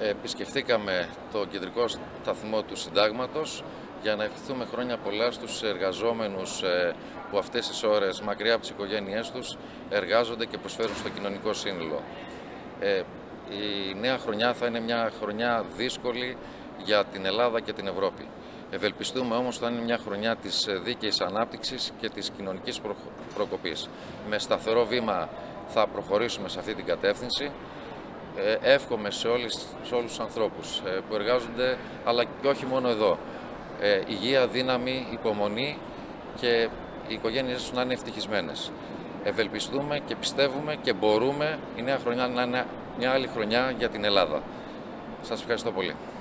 Επισκεφθήκαμε το κεντρικό σταθμό του Συντάγματος για να ευχηθούμε χρόνια πολλά στους εργαζόμενους που αυτές τις ώρες μακριά από τις οικογένειές τους εργάζονται και προσφέρουν στο κοινωνικό σύνολο. Η νέα χρονιά θα είναι μια χρονιά δύσκολη για την Ελλάδα και την Ευρώπη. Ευελπιστούμε όμως ότι θα είναι μια χρονιά της δίκαιης ανάπτυξης και της κοινωνικής προκοπής. Με σταθερό βήμα θα προχωρήσουμε σε αυτή την κατεύθυνση. Εύχομαι σε όλους τους ανθρώπους που εργάζονται, αλλά και όχι μόνο εδώ, υγεία, δύναμη, υπομονή και οι οικογένειες τους να είναι ευτυχισμένες. Ευελπιστούμε και πιστεύουμε και μπορούμε η νέα χρονιά να είναι μια άλλη χρονιά για την Ελλάδα. Σας ευχαριστώ πολύ.